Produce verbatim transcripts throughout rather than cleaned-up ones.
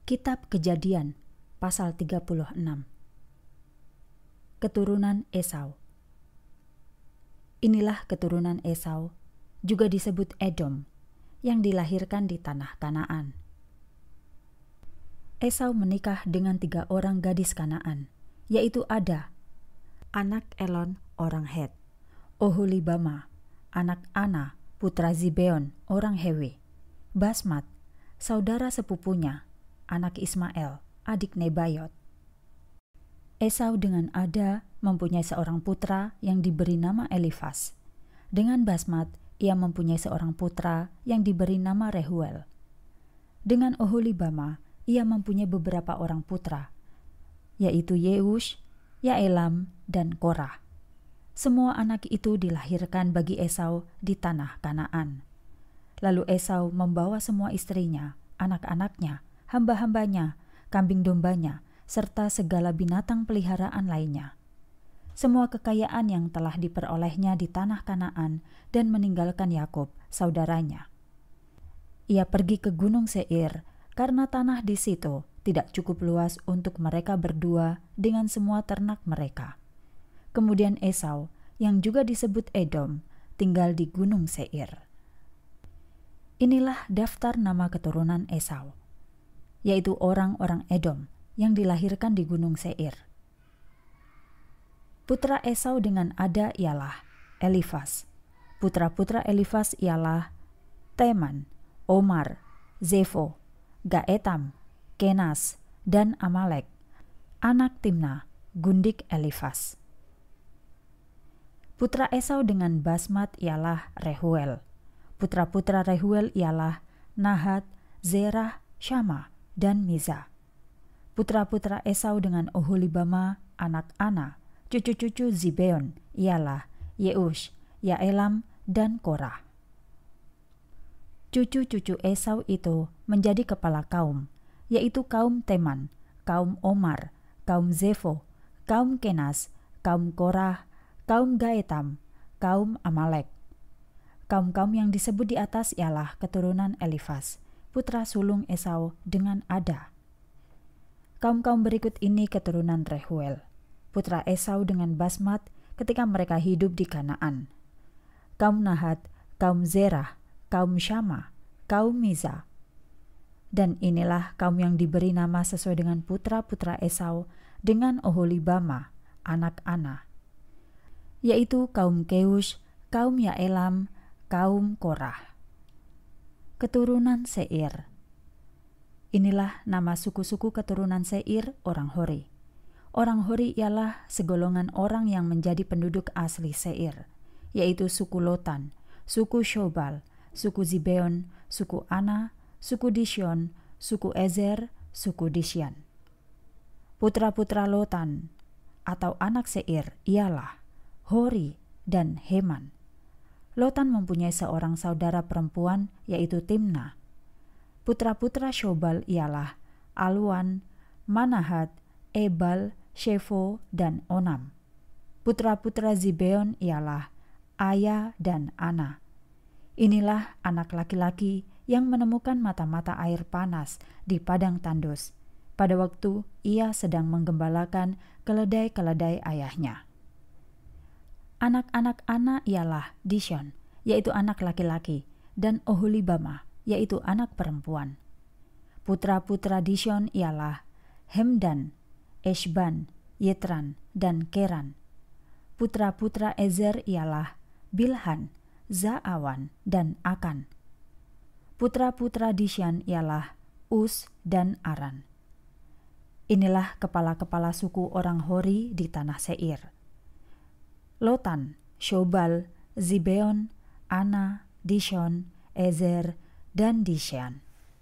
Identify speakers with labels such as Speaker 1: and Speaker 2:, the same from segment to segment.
Speaker 1: Kitab Kejadian pasal tiga puluh enam. Keturunan Esau. Inilah keturunan Esau, juga disebut Edom, yang dilahirkan di tanah Kanaan. Esau menikah dengan tiga orang gadis Kanaan, yaitu Ada, anak Elon orang Het, Oholibama, anak Ana, putra Zibeon orang Hewe, Basmat, saudara sepupunya, anak Ismael, adik Nebayot. Esau dengan Ada mempunyai seorang putra yang diberi nama Elifas. Dengan Basmat, ia mempunyai seorang putra yang diberi nama Rehuel. Dengan Oholibama, ia mempunyai beberapa orang putra, yaitu Yeush, Yaelam, dan Korah. Semua anak itu dilahirkan bagi Esau di tanah Kanaan. Lalu Esau membawa semua istrinya, anak-anaknya, hamba-hambanya, kambing dombanya, serta segala binatang peliharaan lainnya. Semua kekayaan yang telah diperolehnya di tanah Kanaan dan meninggalkan Yakub, saudaranya. Ia pergi ke Gunung Seir karena tanah di situ tidak cukup luas untuk mereka berdua dengan semua ternak mereka. Kemudian Esau, yang juga disebut Edom, tinggal di Gunung Seir. Inilah daftar nama keturunan Esau, yaitu orang-orang Edom yang dilahirkan di Gunung Seir. Putra Esau dengan Ada ialah Elifas. Putra-putra Elifas ialah Teman, Omar, Zefo, Gaetam, Kenas, dan Amalek, anak Timna, gundik Elifas. Putra Esau dengan Basmat ialah Rehuel. Putra-putra Rehuel ialah Nahat, Zerah, Syama, dan Miza. Putra-putra Esau dengan Oholibama, anak Ana, cucu-cucu Zibeon, ialah Yeush, Yaelam, dan Korah. Cucu-cucu Esau itu menjadi kepala kaum, yaitu kaum Teman, kaum Omar, kaum Zefo, kaum Kenas, kaum Korah, kaum Gaetam, kaum Amalek. Kaum-kaum yang disebut di atas ialah keturunan Elifas, putra sulung Esau dengan Ada. Kaum-kaum berikut ini keturunan Rehuel, putra Esau dengan Basmat ketika mereka hidup di Kanaan. Kaum Nahat, kaum Zerah, kaum Syama, kaum Miza. Dan inilah kaum yang diberi nama sesuai dengan putra-putra Esau dengan Oholibama, anak Ana, yaitu kaum Keush, kaum Yaelam, kaum Korah. Keturunan Seir. Inilah nama suku-suku keturunan Seir orang Hori. Orang Hori ialah segolongan orang yang menjadi penduduk asli Seir, yaitu suku Lotan, suku Shobal, suku Zibeon, suku Ana, suku Dishon, suku Ezer, suku Disyan. Putra-putra Lotan atau anak Seir ialah Hori dan Heman. Lotan mempunyai seorang saudara perempuan yaitu Timna. Putra-putra Shobal ialah Alwan, Manahat, Ebal, Shefo, dan Onam. Putra-putra Zibeon ialah Aya dan Ana. Inilah anak laki-laki yang menemukan mata-mata air panas di padang tandus pada waktu ia sedang menggembalakan keledai-keledai ayahnya. Anak-anak Ana ialah Dishon, yaitu anak laki-laki, dan Oholibama, yaitu anak perempuan. Putra-putra Dishon ialah Hemdan, Eshban, Yetran, dan Keran. Putra-putra Ezer ialah Bilhan, Zaawan, dan Akan. Putra-putra Disyan ialah Us dan Aran. Inilah kepala-kepala suku orang Hori di tanah Seir. Lotan, Shobal, Zibeon, Ana, Dishon, Ezer, dan Disyan.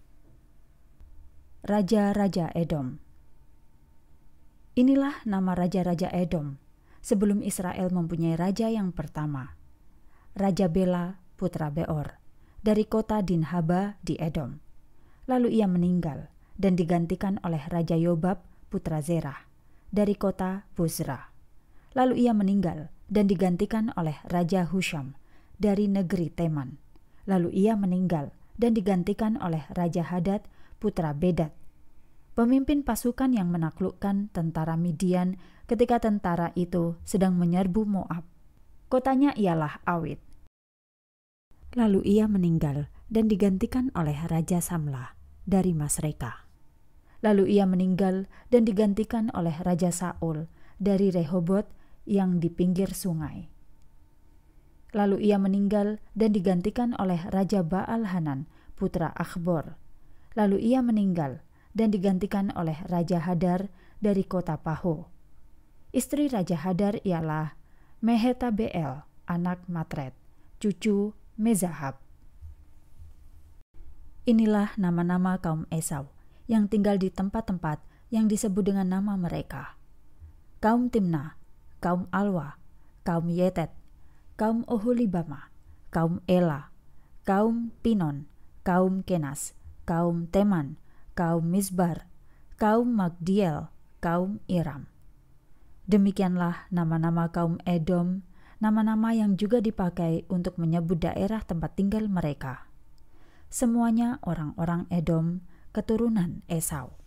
Speaker 1: Raja-raja Edom. Inilah nama raja-raja Edom sebelum Israel mempunyai raja yang pertama. Raja Bela, putra Beor, dari kota Dinhaba di Edom. Lalu ia meninggal dan digantikan oleh Raja Yobab, putra Zerah, dari kota Bozra. Lalu ia meninggal dan digantikan oleh Raja Husham dari negeri Teman. Lalu ia meninggal dan digantikan oleh Raja Hadad, putra Bedad. pemimpin pasukan yang menaklukkan tentara Midian ketika tentara itu sedang menyerbu Moab. Kotanya ialah Awit. Lalu ia meninggal dan digantikan oleh Raja Samlah dari Masreka. Lalu ia meninggal dan digantikan oleh Raja Saul dari Rehobot yang di pinggir sungai. Lalu ia meninggal dan digantikan oleh Raja Baal-Hanan, putra Akhbor. Lalu ia meninggal dan digantikan oleh Raja Hadar dari kota Paho. Istri Raja Hadar ialah Mehetabeel, anak Matred, cucu Mezahab. Inilah nama-nama kaum Esau yang tinggal di tempat-tempat yang disebut dengan nama mereka. Kaum Timna, kaum Alwa, kaum Yetet, kaum Oholibama, kaum Ela, kaum Pinon, kaum Kenas, kaum Teman, kaum Misbar, kaum Magdiel, kaum Iram. Demikianlah nama-nama kaum Edom, nama-nama yang juga dipakai untuk menyebut daerah tempat tinggal mereka. Semuanya orang-orang Edom, keturunan Esau.